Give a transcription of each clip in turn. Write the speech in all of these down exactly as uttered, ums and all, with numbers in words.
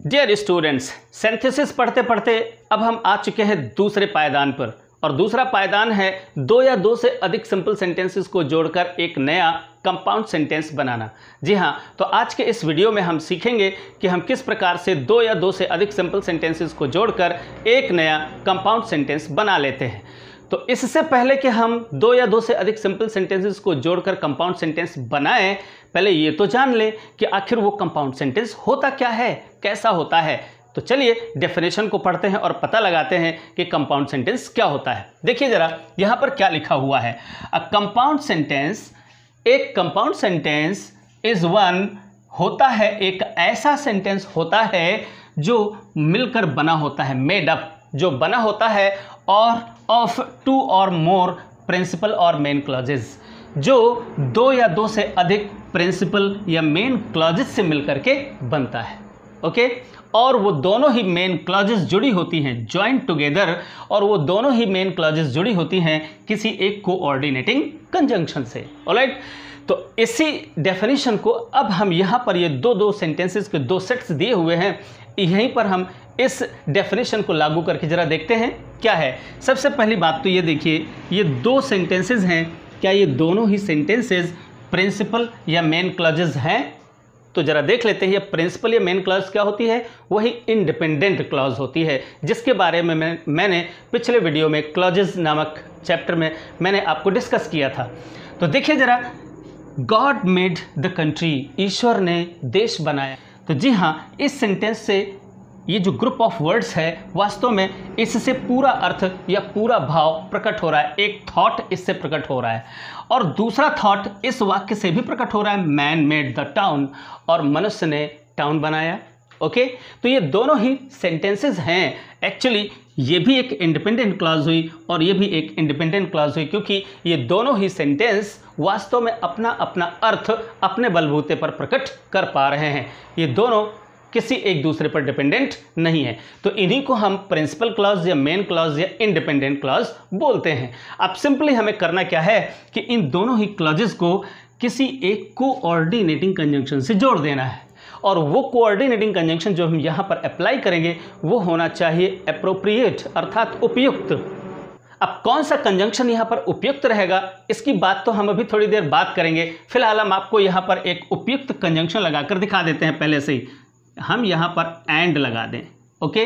Dear students, synthesis पढ़ते पढ़ते अब हम आ चुके हैं दूसरे पायदान पर, और दूसरा पायदान है दो या दो से अधिक सिंपल सेंटेंसेस को जोड़कर एक नया कंपाउंड सेंटेंस बनाना। जी हाँ, तो आज के इस वीडियो में हम सीखेंगे कि हम किस प्रकार से दो या दो से अधिक सिंपल सेंटेंसेस को जोड़कर एक नया कंपाउंड सेंटेंस बना लेते हैं। तो इससे पहले कि हम दो या दो से अधिक सिंपल सेंटेंसेस को जोड़कर कंपाउंड सेंटेंस बनाएं, पहले ये तो जान लें कि आखिर वो कंपाउंड सेंटेंस होता क्या है, कैसा होता है। तो चलिए डेफिनेशन को पढ़ते हैं और पता लगाते हैं कि कंपाउंड सेंटेंस क्या होता है। देखिए जरा यहाँ पर क्या लिखा हुआ है। अ कंपाउंड सेंटेंस, एक कंपाउंड सेंटेंस इज वन, होता है एक ऐसा सेंटेंस होता है जो मिलकर बना होता है, मेड अप, जो बना होता है और ऑफ टू और मोर प्रिंसिपल और मेन क्लॉजेस, जो दो या दो से अधिक प्रिंसिपल या मेन क्लॉजेस से मिलकर के बनता है। ओके, और वो दोनों ही मेन क्लॉजेस जुड़ी होती हैं जॉइंट टुगेदर, और वो दोनों ही मेन क्लॉजेस जुड़ी होती हैं किसी एक कोऑर्डिनेटिंग कंजंक्शन से। ऑलराइट, तो इसी डेफिनेशन को अब हम यहाँ पर ये दो दो सेंटेंसेस के दो सेट्स दिए हुए हैं, यहीं पर हम इस डेफिनेशन को लागू करके जरा देखते हैं क्या है। सबसे पहली बात तो ये देखिए, ये दो सेंटेंसेस हैं, क्या ये दोनों ही सेंटेंसेस प्रिंसिपल या मेन क्लॉजेस हैं? तो जरा देख लेते हैं ये प्रिंसिपल या मेन क्लॉज क्या होती है। वही इंडिपेंडेंट क्लॉज होती है, जिसके बारे में मैं, मैंने पिछले वीडियो में क्लॉजेस नामक चैप्टर में मैंने आपको डिस्कस किया था। तो देखिए जरा, गॉड मेड द कंट्री, ईश्वर ने देश बनाया। तो जी हाँ, इस सेंटेंस से ये जो ग्रुप ऑफ वर्ड्स है, वास्तव में इससे पूरा अर्थ या पूरा भाव प्रकट हो रहा है। एक थॉट इससे प्रकट हो रहा है, और दूसरा थॉट इस वाक्य से भी प्रकट हो रहा है, मैन मेड द टाउन, और मनुष्य ने टाउन बनाया। ओके, तो ये दोनों ही सेंटेंसेस हैं। एक्चुअली ये भी एक इंडिपेंडेंट क्लॉज हुई और ये भी एक इंडिपेंडेंट क्लॉज हुई, क्योंकि ये दोनों ही सेंटेंस वास्तव में अपना अपना अर्थ अपने बलबूते पर प्रकट कर पा रहे हैं। ये दोनों किसी एक दूसरे पर डिपेंडेंट नहीं है, तो इन्हीं को हम प्रिंसिपल क्लॉज या मेन क्लॉज या इंडिपेंडेंट क्लॉज बोलते हैं। अब सिंपली हमें करना क्या है कि इन दोनों ही क्लॉजेस को किसी एक कोऑर्डिनेटिंग कंजंक्शन से जोड़ देना है, और वो कोऑर्डिनेटिंग कंजंक्शन जो हम यहाँ पर अप्लाई करेंगे वो होना चाहिए एप्रोप्रिएट, अर्थात उपयुक्त। अब कौन सा कंजंक्शन यहाँ पर उपयुक्त रहेगा, इसकी बात तो हम अभी थोड़ी देर बात करेंगे। फिलहाल हम आपको यहाँ पर एक उपयुक्त कंजंक्शन लगाकर दिखा देते हैं। पहले से ही हम यहाँ पर एंड लगा दें, ओके,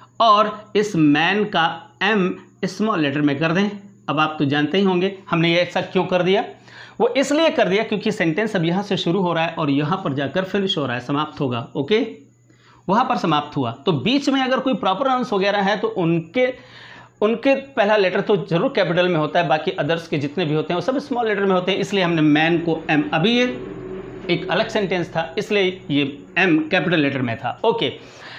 और इस मैन का एम स्मॉल लेटर में कर दें। अब आप तो जानते ही होंगे हमने ये ऐसा क्यों कर दिया। वो इसलिए कर दिया क्योंकि सेंटेंस अब यहाँ से शुरू हो रहा है और यहाँ पर जाकर फिनिश हो रहा है, समाप्त होगा। ओके, वहाँ पर समाप्त हुआ, तो बीच में अगर कोई प्रॉपर आंस वगैरह है तो उनके उनके पहला लेटर तो जरूर कैपिटल में होता है, बाकी अदर्स के जितने भी होते हैं वो सब स्मॉल लेटर में होते हैं। इसलिए हमने मैन को एम, अभी ये एक अलग सेंटेंस था इसलिए ये एम कैपिटल लेटर में था। ओके,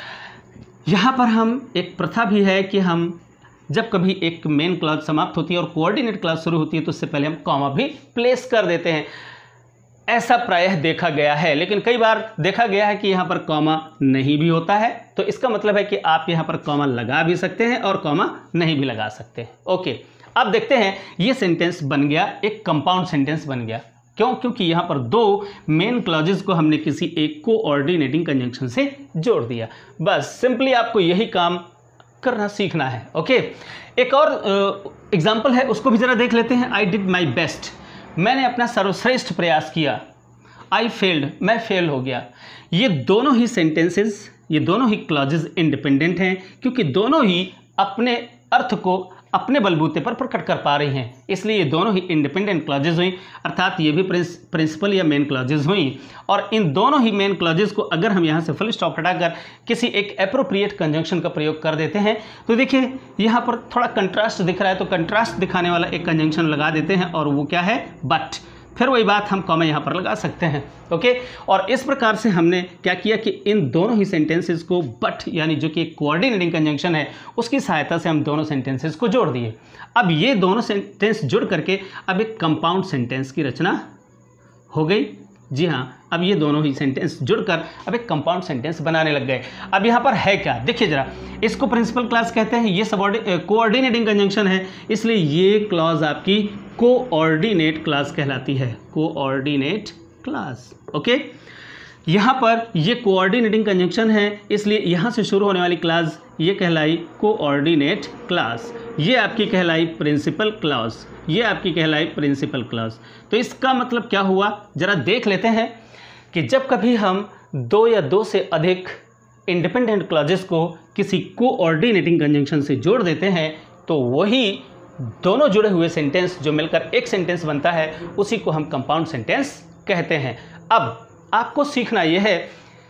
यहाँ पर हम एक प्रथा भी है कि हम जब कभी एक मेन क्लॉज समाप्त होती है और कोऑर्डिनेट क्लॉज शुरू होती है तो उससे पहले हम कॉमा भी प्लेस कर देते हैं। ऐसा प्रायः देखा गया है, लेकिन कई बार देखा गया है कि यहाँ पर कॉमा नहीं भी होता है, तो इसका मतलब है कि आप यहाँ पर कॉमा लगा भी सकते हैं और कॉमा नहीं भी लगा सकते हैं। ओके, अब देखते हैं ये सेंटेंस बन गया, एक कंपाउंड सेंटेंस बन गया। क्यों? क्योंकि यहाँ पर दो मेन क्लॉजेस को हमने किसी एक कोऑर्डिनेटिंग कंजंक्शन से जोड़ दिया। बस सिंपली आपको यही काम करना सीखना है। ओके, एक और एग्जांपल है, उसको भी जरा देख लेते हैं। आई डिड माई बेस्ट, मैंने अपना सर्वश्रेष्ठ प्रयास किया। आई फेल्ड, मैं फेल हो गया। ये दोनों ही सेंटेंसेस, ये दोनों ही क्लॉजेस इंडिपेंडेंट हैं, क्योंकि दोनों ही अपने अर्थ को अपने बलबूते पर प्रकट कर पा रही हैं, इसलिए ये दोनों ही इंडिपेंडेंट क्लॉजेस हुई, अर्थात ये भी प्रिंसिपल या मेन क्लॉजेस हुई। और इन दोनों ही मेन क्लॉजेस को अगर हम यहाँ से फुल स्टॉप हटाकर किसी एक एप्रोप्रिएट कंजंक्शन का प्रयोग कर देते हैं तो देखिए यहाँ पर थोड़ा कंट्रास्ट दिख रहा है, तो कंट्रास्ट दिखाने वाला एक कंजंक्शन लगा देते हैं, और वो क्या है, बट। फिर वही बात हम कॉमा यहाँ पर लगा सकते हैं। ओके, और इस प्रकार से हमने क्या किया कि इन दोनों ही सेंटेंसेस को बट, यानी जो कि एक कोऑर्डिनेटिंग कंजंक्शन है, उसकी सहायता से हम दोनों सेंटेंसेस को जोड़ दिए। अब ये दोनों सेंटेंस जुड़ करके अब एक कंपाउंड सेंटेंस की रचना हो गई। जी हाँ, अब ये दोनों ही सेंटेंस जुड़कर अब एक कंपाउंड सेंटेंस बनाने लग गए। अब यहाँ पर है क्या, देखिए जरा, इसको प्रिंसिपल क्लॉज कहते हैं, ये सबऑर्डिनेट कोऑर्डिनेटिंग कंजंक्शन है, इसलिए ये क्लॉज आपकी कोऑर्डिनेट क्लॉज कहलाती है, कोऑर्डिनेट क्लॉज। ओके, यहाँ पर ये कोऑर्डिनेटिंग कंजंक्शन है, इसलिए यहाँ से शुरू होने वाली क्लास ये कहलाई कोऑर्डिनेट क्लास, ये आपकी कहलाई प्रिंसिपल क्लास, ये आपकी कहलाई प्रिंसिपल क्लास। तो इसका मतलब क्या हुआ, ज़रा देख लेते हैं कि जब कभी हम दो या दो से अधिक इंडिपेंडेंट क्लॉजेस को किसी कोऑर्डिनेटिंग कंजंक्शन से जोड़ देते हैं तो वही दोनों जुड़े हुए सेंटेंस जो मिलकर एक सेंटेंस बनता है उसी को हम कंपाउंड सेंटेंस कहते हैं। अब आपको सीखना यह है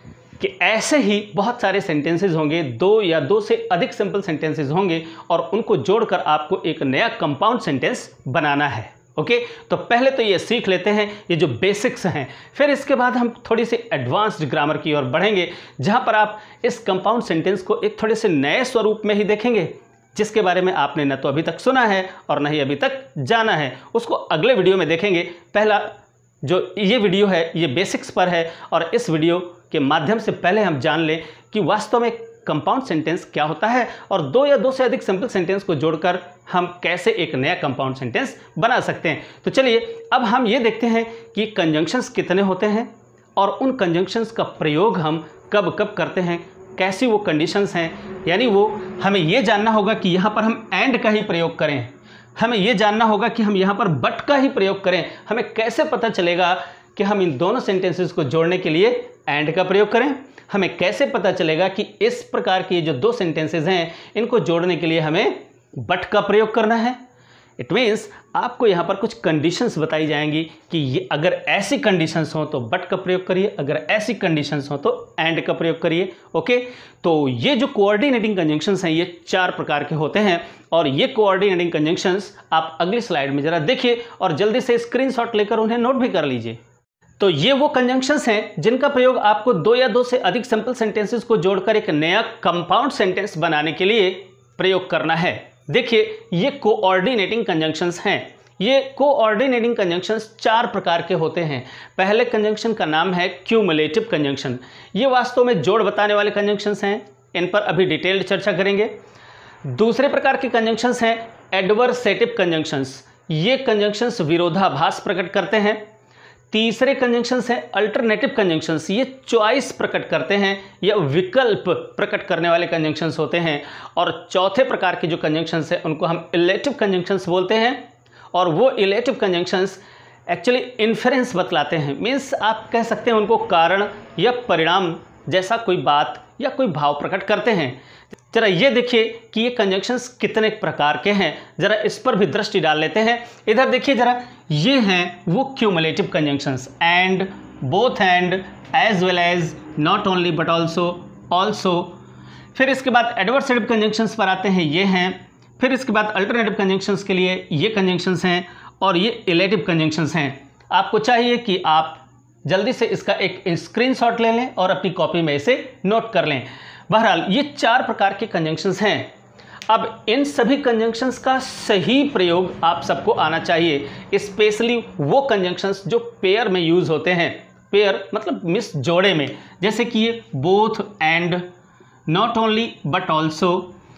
कि ऐसे ही बहुत सारे सेंटेंसेस होंगे, दो या दो से अधिक सिंपल सेंटेंसेस होंगे और उनको जोड़कर आपको एक नया कंपाउंड सेंटेंस बनाना है। ओके, तो पहले तो ये सीख लेते हैं ये जो बेसिक्स हैं, फिर इसके बाद हम थोड़ी सी एडवांस्ड ग्रामर की ओर बढ़ेंगे जहां पर आप इस कंपाउंड सेंटेंस को एक थोड़े से नए स्वरूप में ही देखेंगे जिसके बारे में आपने न तो अभी तक सुना है और न ही अभी तक जाना है, उसको अगले वीडियो में देखेंगे। पहला जो ये वीडियो है ये बेसिक्स पर है और इस वीडियो के माध्यम से पहले हम जान लें कि वास्तव में कंपाउंड सेंटेंस क्या होता है और दो या दो से अधिक सिंपल सेंटेंस को जोड़कर हम कैसे एक नया कंपाउंड सेंटेंस बना सकते हैं। तो चलिए अब हम ये देखते हैं कि कंजंक्शंस कितने होते हैं और उन कंजंक्शंस का प्रयोग हम कब कब करते हैं, कैसी वो कंडीशंस हैं। यानी वो हमें ये जानना होगा कि यहाँ पर हम एंड का ही प्रयोग करें, हमें ये जानना होगा कि हम यहाँ पर बट का ही प्रयोग करें। हमें कैसे पता चलेगा कि हम इन दोनों सेंटेंसेस को जोड़ने के लिए एंड का प्रयोग करें, हमें कैसे पता चलेगा कि इस प्रकार के जो दो सेंटेंसेस हैं इनको जोड़ने के लिए हमें बट का प्रयोग करना है। इट मीन्स आपको यहाँ पर कुछ कंडीशंस बताई जाएंगी कि ये अगर ऐसी कंडीशंस हो तो बट का प्रयोग करिए, अगर ऐसी कंडीशंस हो तो एंड का प्रयोग करिए। ओके, तो ये जो कोऑर्डिनेटिंग कंजंक्शंस हैं ये चार प्रकार के होते हैं और ये कोऑर्डिनेटिंग कंजंक्शंस आप अगली स्लाइड में ज़रा देखिए और जल्दी से स्क्रीनशॉट लेकर उन्हें नोट भी कर लीजिए। तो ये वो कंजंक्शंस हैं जिनका प्रयोग आपको दो या दो से अधिक सिंपल सेंटेंसेस को जोड़कर एक नया कंपाउंड सेंटेंस बनाने के लिए प्रयोग करना है। देखिए ये कोऑर्डिनेटिंग कंजंक्शंस हैं। ये कोऑर्डिनेटिंग कंजंक्शंस चार प्रकार के होते हैं। पहले कंजंक्शन का नाम है क्यूमुलेटिव कंजंक्शन। ये वास्तव में जोड़ बताने वाले कंजंक्शंस हैं, इन पर अभी डिटेल्ड चर्चा करेंगे। दूसरे प्रकार के कंजंक्शंस हैं एडवर्सेटिव कंजंक्शंस। ये कंजंक्शंस विरोधाभास प्रकट करते हैं। तीसरे कंजंक्शंस हैं अल्टरनेटिव कंजंक्शंस। ये चॉइस प्रकट करते हैं या विकल्प प्रकट करने वाले कंजंक्शंस होते हैं। और चौथे प्रकार के जो कंजंक्शंस हैं उनको हम इलेटिव कंजंक्शंस बोलते हैं और वो इलेटिव कंजंक्शंस एक्चुअली इन्फेरेंस बतलाते हैं। मीन्स आप कह सकते हैं उनको कारण या परिणाम जैसा कोई बात या कोई भाव प्रकट करते हैं। जरा ये देखिए कि ये कंजंक्शंस कितने प्रकार के हैं, जरा इस पर भी दृष्टि डाल लेते हैं। इधर देखिए जरा, ये हैं वो cumulative conjunctions, and, both and, as well as, not only but also, also. फिर इसके बाद एडवर्सेटिव कंजंक्शंस पर आते हैं, ये हैं। फिर इसके बाद अल्टरनेटिव कंजंक्शंस के लिए ये कंजंक्शंस हैं और ये इलेटिव कंजंक्शंस हैं। आपको चाहिए कि आप जल्दी से इसका एक स्क्रीनशॉट ले लें और अपनी कॉपी में इसे नोट कर लें। बहरहाल ये चार प्रकार के कंजंक्शंस हैं। अब इन सभी कंजंक्शंस का सही प्रयोग आप सबको आना चाहिए, स्पेशली वो कंजंक्शंस जो पेयर में यूज होते हैं। पेयर मतलब मिस जोड़े में, जैसे कि ये both and, not only but also,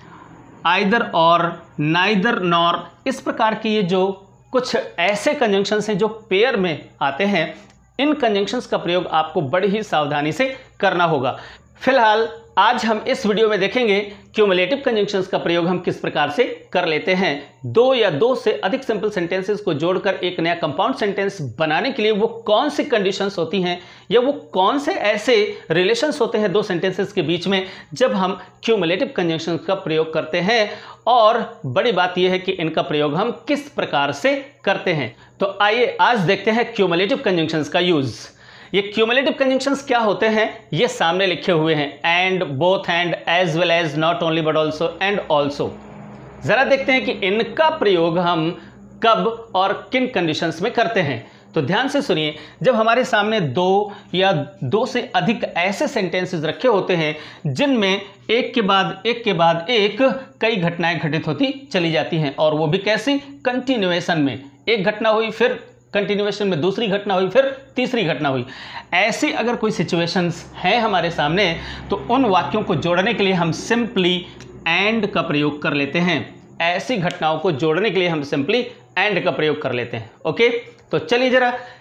either और, नाइदर नॉर। इस प्रकार के ये जो कुछ ऐसे कंजंक्शंस हैं जो पेयर में आते हैं, इन कंजंक्शंस का प्रयोग आपको बड़ी ही सावधानी से करना होगा। फिलहाल आज हम इस वीडियो में देखेंगे क्यूमुलेटिव कंजंक्शंस का प्रयोग हम किस प्रकार से कर लेते हैं। दो या दो से अधिक सिंपल सेंटेंसेस को जोड़कर एक नया कंपाउंड सेंटेंस बनाने के लिए वो कौन सी कंडीशंस होती हैं या वो कौन से ऐसे रिलेशंस होते हैं दो सेंटेंसेस के बीच में जब हम क्यूमुलेटिव कंजंक्शंस का प्रयोग करते हैं, और बड़ी बात यह है कि इनका प्रयोग हम किस प्रकार से करते हैं। तो आइए आज देखते हैं क्यूमुलेटिव कंजंक्शंस का यूज। ये क्यूमुलेटिव कंजंक्शंस क्या होते हैं ये सामने लिखे हुए हैं, and, both and, as well as, not only but also and also. जरा देखते हैं कि इनका प्रयोग हम कब और किन कंडीशंस में करते हैं। तो ध्यान से सुनिए, जब हमारे सामने दो या दो से अधिक ऐसे सेंटेंसेस रखे होते हैं जिनमें एक के बाद एक के बाद एक कई घटनाएं घटित होती चली जाती हैं, और वो भी कैसी, कंटिन्यूएशन में। एक घटना हुई, फिर कंटिन्यूएशन में दूसरी घटना हुई, फिर तीसरी घटना हुई। ऐसी अगर कोई सिचुएशंस हैं हमारे सामने तो उन वाक्यों को जोड़ने के लिए हम सिंपली एंड का प्रयोग कर लेते हैं। ऐसी घटनाओं को जोड़ने के लिए हम सिंपली एंड का प्रयोग कर लेते हैं। ओके, तो चलिए जरा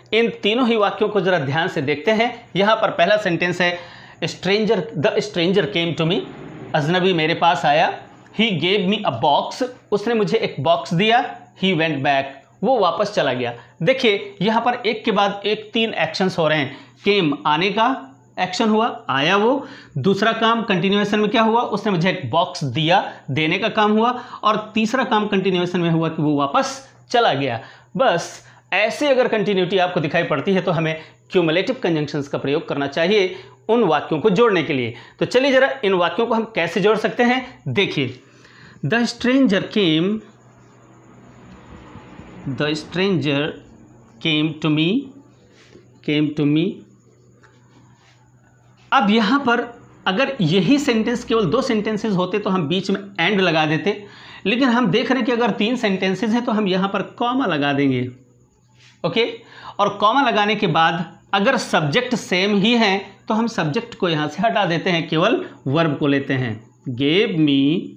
इन तीनों ही वाक्यों को जरा ध्यान से देखते हैं। यहाँ पर पहला सेंटेंस है stranger, the stranger came to me, अजनबी मेरे पास आया। He gave me a box, उसने मुझे एक बॉक्स दिया। ही वेंट बैक, वो वापस चला गया। देखिए यहाँ पर एक के बाद एक तीन एक्शंस हो रहे हैं। केम आने का एक्शन हुआ, आया वो। दूसरा काम कंटिन्यूएशन में क्या हुआ, उसने मुझे एक बॉक्स दिया, देने का काम हुआ। और तीसरा काम कंटिन्यूएशन में हुआ कि वो वापस चला गया। बस ऐसे अगर कंटिन्यूटी आपको दिखाई पड़ती है तो हमें क्यूमुलेटिव कंजंक्शंस का प्रयोग करना चाहिए उन वाक्यों को जोड़ने के लिए। तो चलिए जरा इन वाक्यों को हम कैसे जोड़ सकते हैं, देखिए। The stranger came, the stranger came to me, came to me. अब यहां पर अगर यही सेंटेंस केवल दो सेंटेंसेस होते तो हम बीच में एंड लगा देते, लेकिन हम देख रहे हैं कि अगर तीन सेंटेंसेस हैं तो हम यहां पर कॉमा लगा देंगे। ओके, और कॉमा लगाने के बाद अगर सब्जेक्ट सेम ही है तो हम सब्जेक्ट को यहां से हटा देते हैं, केवल वर्ब को लेते हैं। Gave me,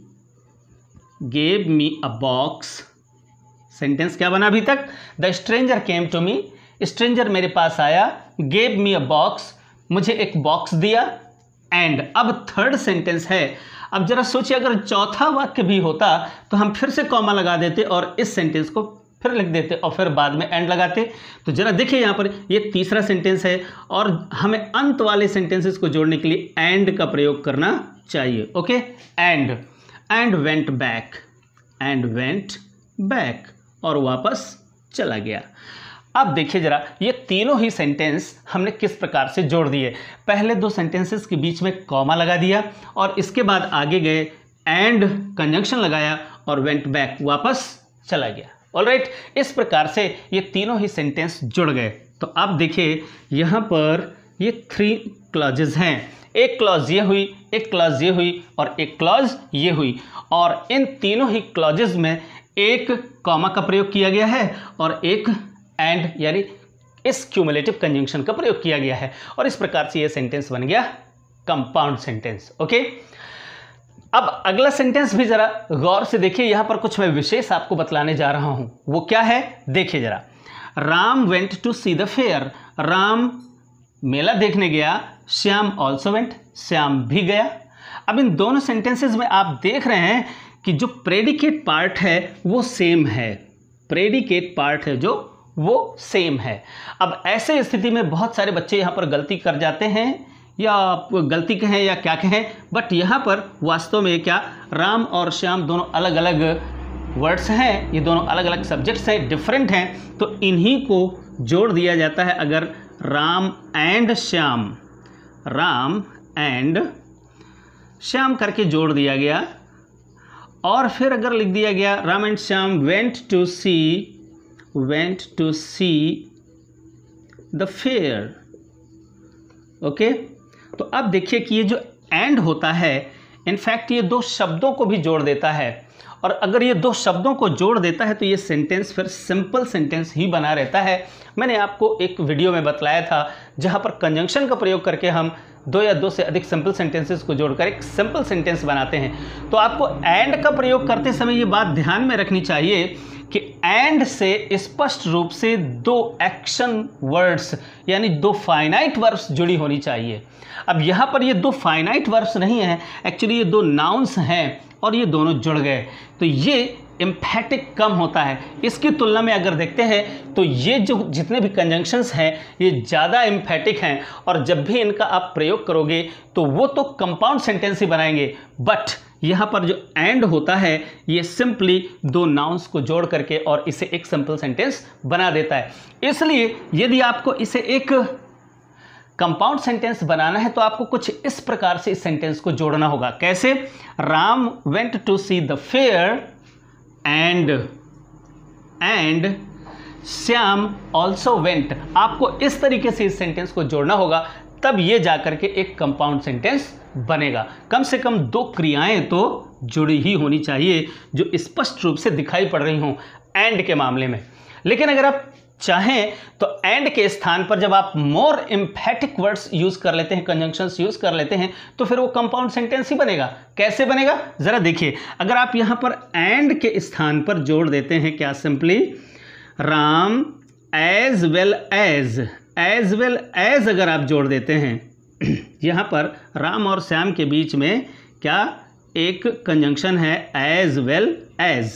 gave me a box. Sentence क्या बना अभी तक, the stranger came to me, stranger मेरे पास आया। गेव मी अ बॉक्स, मुझे एक बॉक्स दिया। एंड अब थर्ड सेंटेंस है। अब जरा सोचिए अगर चौथा वाक्य भी होता तो हम फिर से कॉमा लगा देते और इस सेंटेंस को फिर लिख देते और फिर बाद में एंड लगाते। तो जरा देखिए यहाँ पर ये तीसरा सेंटेंस है और हमें अंत वाले सेंटेंसेस को जोड़ने के लिए एंड का प्रयोग करना चाहिए। Okay, and, and went back, and went back, और वापस चला गया। अब देखिए जरा ये तीनों ही सेंटेंस हमने किस प्रकार से जोड़ दिए। पहले दो सेंटेंसेस के बीच में कॉमा लगा दिया और इसके बाद आगे गए, एंड कंजंक्शन लगाया और वेंट बैक, वापस चला गया। ऑलराइट, इस प्रकार से ये तीनों ही सेंटेंस जुड़ गए। तो अब देखिए यहाँ पर ये थ्री क्लॉजेज हैं। एक क्लॉज ये हुई, एक क्लॉज ये हुई और एक क्लॉज ये हुई। और इन तीनों ही क्लॉजेज में एक कॉमा का प्रयोग किया गया है और एक एंड यानी इस क्यूमुलेटिव कंजंक्शन का प्रयोग किया गया है। और इस प्रकार से ये सेंटेंस बन गया कंपाउंड सेंटेंस। ओके, अब अगला सेंटेंस भी जरा गौर से देखिए। यहां पर कुछ मैं विशेष आपको बतलाने जा रहा हूं, वो क्या है देखिए जरा। Ram went to see the fair, Ram मेला देखने गया। श्याम ऑल्सो वेंट, श्याम भी गया। अब इन दोनों सेंटेंसेस में आप देख रहे हैं कि जो प्रेडिकेट पार्ट है वो सेम है, प्रेडिकेट पार्ट है जो वो सेम है। अब ऐसे स्थिति में बहुत सारे बच्चे यहाँ पर गलती कर जाते हैं, या गलती कहें या क्या कहें, बट यहाँ पर वास्तव में क्या, राम और श्याम दोनों अलग अलग वर्ड्स हैं, ये दोनों अलग अलग सब्जेक्ट्स हैं, डिफरेंट हैं। तो इन्हीं को जोड़ दिया जाता है। अगर राम एंड श्याम, राम एंड श्याम करके जोड़ दिया गया और फिर अगर लिख दिया गया Ram and Shyam went to see, went to see the fair. Okay, तो अब देखिए कि ये जो एंड होता है इनफैक्ट ये दो शब्दों को भी जोड़ देता है। और अगर ये दो शब्दों को जोड़ देता है तो ये सेंटेंस फिर सिंपल सेंटेंस ही बना रहता है। मैंने आपको एक वीडियो में बतलाया था जहाँ पर कंजंक्शन का प्रयोग करके हम दो या दो से अधिक सिंपल सेंटेंसेस को जोड़कर एक सिंपल सेंटेंस बनाते हैं। तो आपको एंड का प्रयोग करते समय ये बात ध्यान में रखनी चाहिए कि एंड से स्पष्ट रूप से दो एक्शन वर्ड्स यानी दो फाइनाइट वर्ब्स जुड़ी होनी चाहिए। अब यहाँ पर ये दो फाइनाइट वर्ब्स नहीं हैं, एक्चुअली ये दो नाउन्स हैं और ये दोनों जुड़ गए तो ये एम्फैटिक कम होता है। इसकी तुलना में अगर देखते हैं तो ये जो जितने भी कंजंक्शंस हैं ये ज़्यादा एम्फैटिक हैं और जब भी इनका आप प्रयोग करोगे तो वो तो कंपाउंड सेंटेंस ही बनाएंगे। बट यहाँ पर जो एंड होता है ये सिंपली दो नाउन्स को जोड़ करके और इसे एक सिंपल सेंटेंस बना देता है। इसलिए यदि आपको इसे एक कंपाउंड सेंटेंस बनाना है तो आपको कुछ इस प्रकार से इस सेंटेंस को जोड़ना होगा। कैसे? Ram went to see the fair and and Shyam also went. आपको इस तरीके से इस सेंटेंस को जोड़ना होगा, तब ये जाकर के एक कंपाउंड सेंटेंस बनेगा। कम से कम दो क्रियाएं तो जुड़ी ही होनी चाहिए जो स्पष्ट रूप से दिखाई पड़ रही हों एंड के मामले में। लेकिन अगर आप चाहें तो एंड के स्थान पर जब आप मोर एम्फैटिक वर्ड्स यूज कर लेते हैं, कंजंक्शंस यूज कर लेते हैं, तो फिर वो कंपाउंड सेंटेंस ही बनेगा। कैसे बनेगा जरा देखिए। अगर आप यहां पर एंड के स्थान पर जोड़ देते हैं क्या, simply Ram as well as, as well as अगर आप जोड़ देते हैं, यहाँ पर राम और श्याम के बीच में क्या एक कंजंक्शन है, एज वेल एज।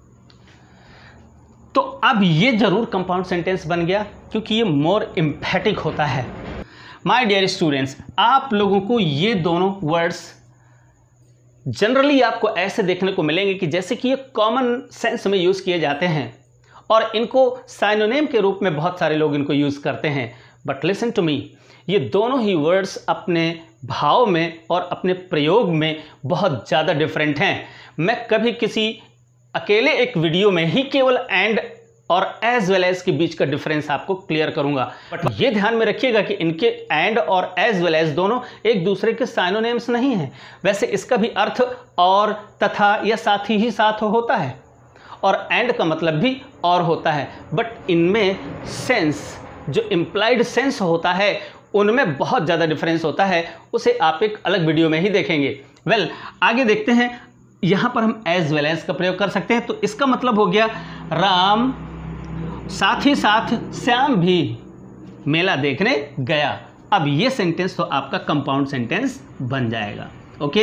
तो अब ये जरूर कंपाउंड सेंटेंस बन गया, क्योंकि ये मोर एम्फेटिक होता है। माय डियर स्टूडेंट्स, आप लोगों को ये दोनों वर्ड्स जनरली आपको ऐसे देखने को मिलेंगे कि जैसे कि ये कॉमन सेंस में यूज़ किए जाते हैं और इनको साइनोनिम के रूप में बहुत सारे लोग इनको यूज़ करते हैं। बट लिसन टू मी, ये दोनों ही वर्ड्स अपने भाव में और अपने प्रयोग में बहुत ज़्यादा डिफरेंट हैं। मैं कभी किसी अकेले एक वीडियो में ही केवल एंड और एज वेल एज के बीच का डिफरेंस आपको क्लियर करूंगा, बट ये ध्यान में रखिएगा कि इनके एंड और एज वेल एज दोनों एक दूसरे के साइनोनिम्स नहीं हैं। वैसे इसका भी अर्थ और, तथा या साथ ही साथ होता है, और एंड का मतलब भी और होता है, बट इनमें सेंस, जो इम्प्लाइड सेंस होता है, उनमें बहुत ज़्यादा डिफरेंस होता है। उसे आप एक अलग वीडियो में ही देखेंगे। वेल well, आगे देखते हैं। यहाँ पर हम एज वेल एज का प्रयोग कर सकते हैं, तो इसका मतलब हो गया राम साथ ही साथ श्याम भी मेला देखने गया। अब ये सेंटेंस तो आपका कंपाउंड सेंटेंस बन जाएगा। ओके,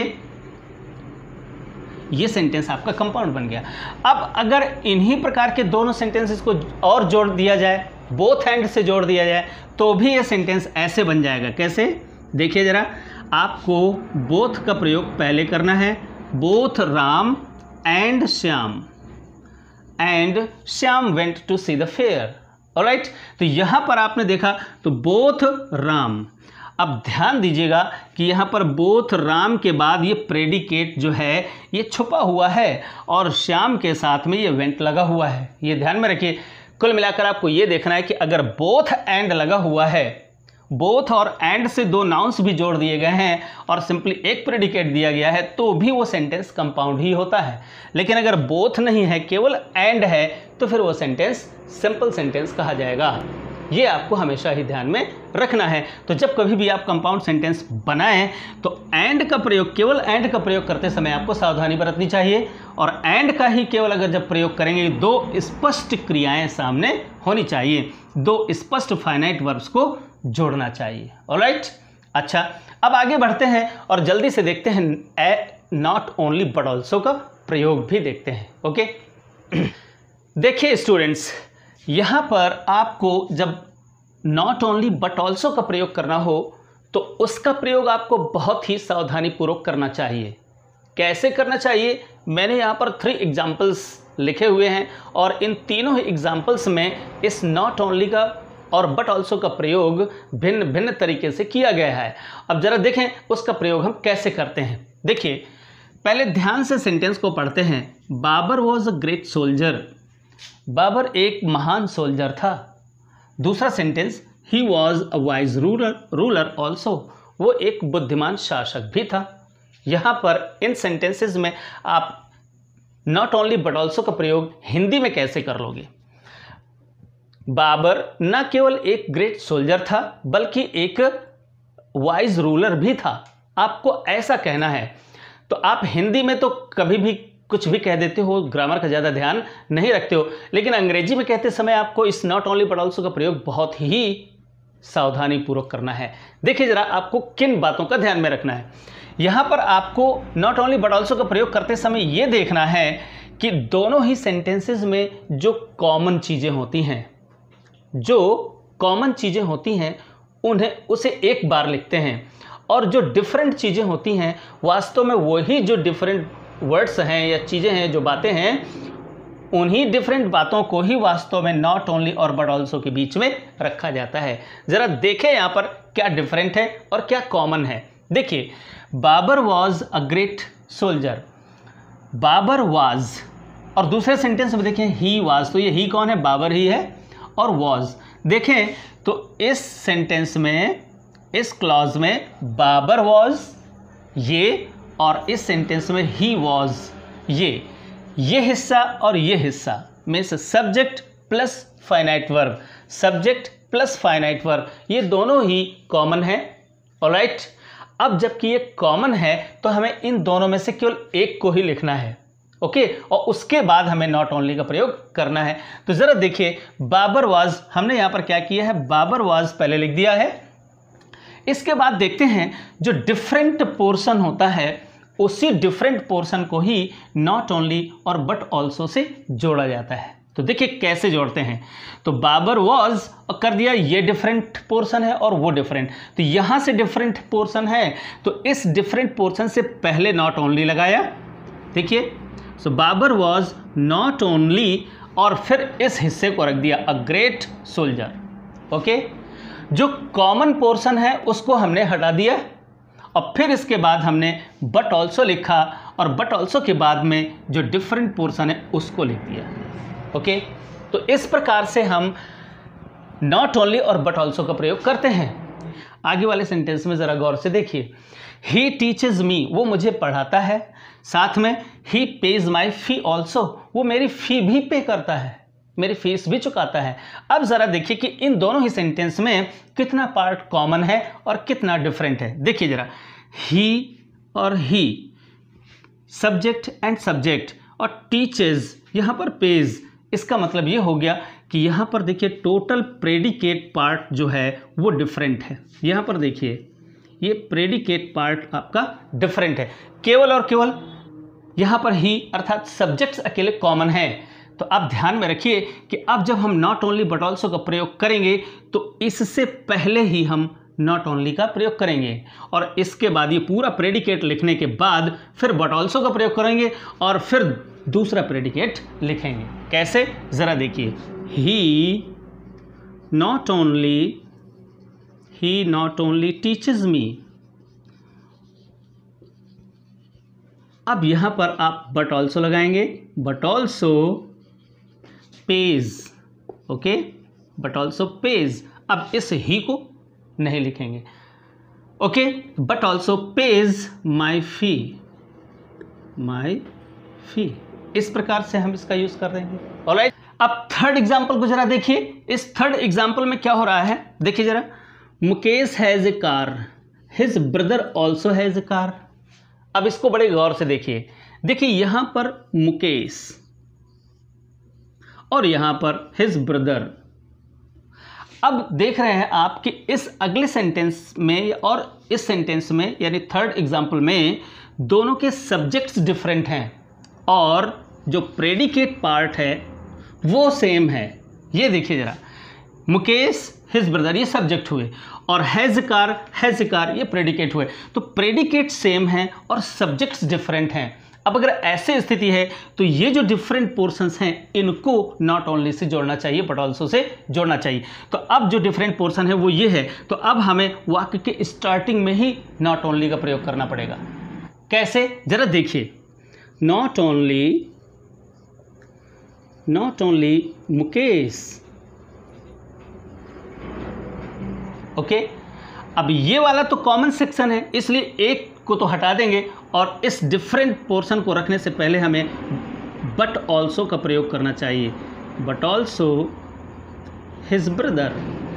ये सेंटेंस आपका कंपाउंड बन गया। अब अगर इन्हीं प्रकार के दोनों सेंटेंसेस को और जोड़ दिया जाए, बोथ एंड से जोड़ दिया जाए, तो भी ये सेंटेंस ऐसे बन जाएगा। कैसे, देखिए जरा, आपको बोथ का प्रयोग पहले करना है। Both Ram and Shyam, and Shyam went to see the fair. Alright, तो यहां पर आपने देखा तो बोथ राम। अब ध्यान दीजिएगा कि यहां पर बोथ राम के बाद ये प्रेडिकेट जो है ये छुपा हुआ है और श्याम के साथ में ये वेंट लगा हुआ है। ये ध्यान में रखिए। कुल मिलाकर आपको ये देखना है कि अगर बोथ एंड लगा हुआ है, बोथ और एंड से दो नाउन्स भी जोड़ दिए गए हैं और सिंपली एक प्रेडिकेट दिया गया है, तो भी वो सेंटेंस कंपाउंड ही होता है। लेकिन अगर बोथ नहीं है, केवल एंड है, तो फिर वो सेंटेंस सिंपल सेंटेंस कहा जाएगा। ये आपको हमेशा ही ध्यान में रखना है। तो जब कभी भी आप कंपाउंड सेंटेंस बनाएं तो एंड का प्रयोग, केवल एंड का प्रयोग करते समय आपको सावधानी बरतनी चाहिए, और एंड का ही केवल अगर जब प्रयोग करेंगे, दो स्पष्ट क्रियाएं सामने होनी चाहिए, दो स्पष्ट फाइनाइट वर्ब्स को जोड़ना चाहिए। ऑलराइट, अच्छा, अब आगे बढ़ते हैं और जल्दी से देखते हैं a not only but also का प्रयोग भी देखते हैं। ओके, देखिए स्टूडेंट्स, यहाँ पर आपको जब नॉट ओनली बट ऑल्सो का प्रयोग करना हो तो उसका प्रयोग आपको बहुत ही सावधानी पूर्वक करना चाहिए। कैसे करना चाहिए, मैंने यहाँ पर थ्री एग्जाम्पल्स लिखे हुए हैं और इन तीनों ही एग्जाम्पल्स में इस नॉट ओनली का और बट ऑल्सो का प्रयोग भिन्न भिन्न तरीके से किया गया है। अब जरा देखें उसका प्रयोग हम कैसे करते हैं। देखिए, पहले ध्यान से सेंटेंस को पढ़ते हैं। Babar was a great soldier, Babar एक महान सोल्जर था। दूसरा sentence, he was a wise ruler ruler also, वो एक बुद्धिमान शासक भी था। यहाँ पर इन सेंटेंसेस में आप नॉट ओनली बट ऑल्सो का प्रयोग हिंदी में कैसे कर लोगे। बाबर न केवल एक ग्रेट सोल्जर था बल्कि एक वाइज रूलर भी था, आपको ऐसा कहना है। तो आप हिंदी में तो कभी भी कुछ भी कह देते हो, ग्रामर का ज़्यादा ध्यान नहीं रखते हो, लेकिन अंग्रेजी में कहते समय आपको इस नॉट ओनली बट ऑल्सो का प्रयोग बहुत ही सावधानी पूर्वक करना है। देखिए जरा, आपको किन बातों का ध्यान में रखना है। यहाँ पर आपको नॉट ओनली बट ऑल्सो का प्रयोग करते समय ये देखना है कि दोनों ही सेंटेंसेस में जो कॉमन चीज़ें होती हैं, जो कॉमन चीज़ें होती हैं उन्हें उसे एक बार लिखते हैं, और जो डिफरेंट चीज़ें होती हैं वास्तव में वही जो डिफरेंट वर्ड्स हैं या चीज़ें हैं, जो बातें हैं, उन्हीं डिफरेंट बातों को ही वास्तव में नॉट ओनली और बट ऑल्सो के बीच में रखा जाता है। ज़रा देखें यहाँ पर क्या डिफरेंट है और क्या कॉमन है। देखिए, Babar was a great soldier, Babar was, और दूसरे सेंटेंस में देखें ही वाज, तो ये ही कौन है, बाबर ही है, और वॉज देखें तो इस सेंटेंस में, इस क्लॉज में बाबर वॉज ये, और इस सेंटेंस में ही वॉज ये। ये हिस्सा और ये हिस्सा में से subject plus finite verb, subject plus finite verb, ये दोनों ही कॉमन है। ऑलराइट, अब जबकि ये कॉमन है तो हमें इन दोनों में से केवल एक को ही लिखना है। ओके, और उसके बाद हमें नॉट ओनली का प्रयोग करना है। तो जरा देखिए, बाबर वाज, हमने यहां पर क्या किया है, बाबर वाज पहले लिख दिया है। इसके बाद देखते हैं जो डिफरेंट पोर्शन होता है उसी डिफरेंट पोर्शन को ही नॉट ओनली और बट ऑल्सो से जोड़ा जाता है। तो देखिए कैसे जोड़ते हैं। तो बाबर वॉज और कर दिया, ये डिफरेंट पोर्शन है और वो डिफरेंट, तो यहां से डिफरेंट पोर्शन है तो इस डिफरेंट पोर्शन से पहले नॉट ओनली लगाया। देखिए, so Babar was not only और फिर इस हिस्से को रख दिया अ ग्रेट सोल्जर। ओके, जो कॉमन पोर्शन है उसको हमने हटा दिया और फिर इसके बाद हमने बट ऑल्सो लिखा और बट ऑल्सो के बाद में जो डिफरेंट पोर्शन है उसको लिख दिया। ओके, तो इस प्रकार से हम नॉट ओनली और बट ऑल्सो का प्रयोग करते हैं। आगे वाले सेंटेंस में ज़रा गौर से देखिए, ही टीचेज मी, वो मुझे पढ़ाता है, साथ में ही पेज माई फी ऑल्सो, वो मेरी फ़ी भी पे करता है, मेरी फीस भी चुकाता है। अब ज़रा देखिए कि इन दोनों ही सेंटेंस में कितना पार्ट कॉमन है और कितना डिफरेंट है। देखिए ज़रा, ही और ही सब्जेक्ट एंड सब्जेक्ट और टीचेज यहाँ पर पेज, इसका मतलब ये हो गया कि यहाँ पर देखिए टोटल प्रेडिकेट पार्ट जो है वो डिफरेंट है। यहाँ पर देखिए ये प्रेडिकेट पार्ट आपका डिफरेंट है, केवल और केवल यहाँ पर ही अर्थात सब्जेक्ट्स अकेले कॉमन है। तो आप ध्यान में रखिए कि अब जब हम नॉट ओनली बट ऑल्सो का प्रयोग करेंगे तो इससे पहले ही हम नॉट ओनली का प्रयोग करेंगे और इसके बाद ये पूरा प्रेडिकेट लिखने के बाद फिर बट ऑल्सो का प्रयोग करेंगे और फिर दूसरा प्रेडिकेट लिखेंगे। कैसे, ज़रा देखिए, he not only he not only teaches me. अब यहां पर आप बट ऑल्सो लगाएंगे, but also pays. Okay, but also pays. अब इस ही को नहीं लिखेंगे। Okay, but also pays my fee, my fee. इस प्रकार से हम इसका यूज कर रहे हैं। ऑलराइट, अब थर्ड एग्जांपल को जरा देखिए। इस थर्ड एग्जांपल में क्या हो रहा है, देखिए जरा, Mukesh has a car, his brother also has a car. अब इसको बड़े गौर से देखिए। देखिए यहां पर मुकेश और यहां पर हिज ब्रदर। अब देख रहे हैं आप कि इस अगले सेंटेंस में और इस सेंटेंस में यानी थर्ड एग्जांपल में दोनों के सब्जेक्ट्स डिफरेंट हैं और जो प्रेडिकेट पार्ट है वो सेम है। ये देखिए जरा, मुकेश हिज ब्रदर ये सब्जेक्ट हुए और हैज कार हैज कार ये प्रेडिकेट हुए। तो प्रेडिकेट सेम है और सब्जेक्ट्स डिफरेंट हैं। अब अगर ऐसे स्थिति है तो ये जो डिफरेंट पोर्शंस हैं इनको नॉट ओनली से जोड़ना चाहिए, बट ऑल्सो से जोड़ना चाहिए। तो अब जो डिफरेंट पोर्शन है वो ये है, तो अब हमें वाक्य के स्टार्टिंग में ही नॉट ओनली का प्रयोग करना पड़ेगा। कैसे, जरा देखिए, not only not only Mukesh. Okay, अब ये वाला तो कॉमन सेक्शन है इसलिए एक को तो हटा देंगे और इस डिफरेंट पोर्शन को रखने से पहले हमें बट ऑल्सो का प्रयोग करना चाहिए। But also his brother,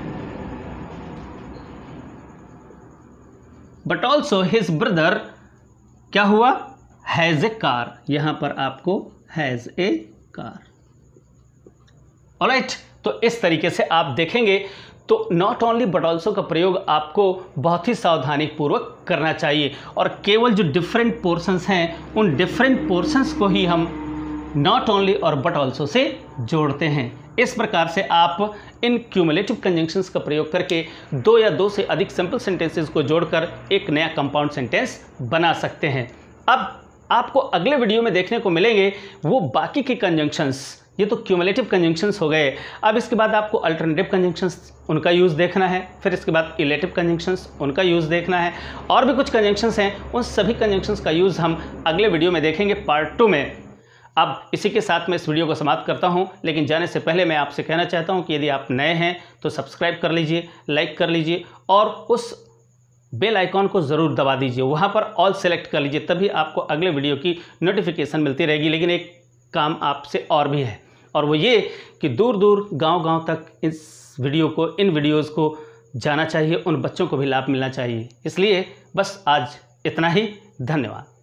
but also his brother क्या हुआ, हैज ए कार। यहां पर आपको हैज ए कार। ऑलराइट, तो इस तरीके से आप देखेंगे तो नॉट ओनली बट ऑल्सो का प्रयोग आपको बहुत ही सावधानी पूर्वक करना चाहिए और केवल जो डिफरेंट पोर्शंस हैं उन डिफरेंट पोर्शंस को ही हम नॉट ओनली और बट ऑल्सो से जोड़ते हैं। इस प्रकार से आप इन क्यूमुलेटिव कंजंक्शंस का प्रयोग करके दो या दो से अधिक सिंपल सेंटेंसेस को जोड़कर एक नया कंपाउंड सेंटेंस बना सकते हैं। अब आपको अगले वीडियो में देखने को मिलेंगे वो बाकी के कंजंक्शंस। ये तो क्यूमुलेटिव कंजंक्शंस हो गए। अब इसके बाद आपको अल्टरनेटिव कंजंक्शंस उनका यूज़ देखना है, फिर इसके बाद इलेटिव कंजंक्शंस उनका यूज़ देखना है और भी कुछ कंजंक्शंस हैं, उन सभी कंजंक्शंस का यूज़ हम अगले वीडियो में देखेंगे पार्ट टू में। अब इसी के साथ मैं इस वीडियो को समाप्त करता हूं, लेकिन जाने से पहले मैं आपसे कहना चाहता हूं कि यदि आप नए हैं तो सब्सक्राइब कर लीजिए, लाइक कर लीजिए और उस बेल आइकॉन को ज़रूर दबा दीजिए। वहां पर ऑल सेलेक्ट कर लीजिए, तभी आपको अगले वीडियो की नोटिफिकेशन मिलती रहेगी। लेकिन एक काम आपसे और भी है और वो ये कि दूर दूर गांव-गांव तक इस वीडियो को इन वीडियोज़ को जाना चाहिए, उन बच्चों को भी लाभ मिलना चाहिए। इसलिए बस आज इतना ही। धन्यवाद।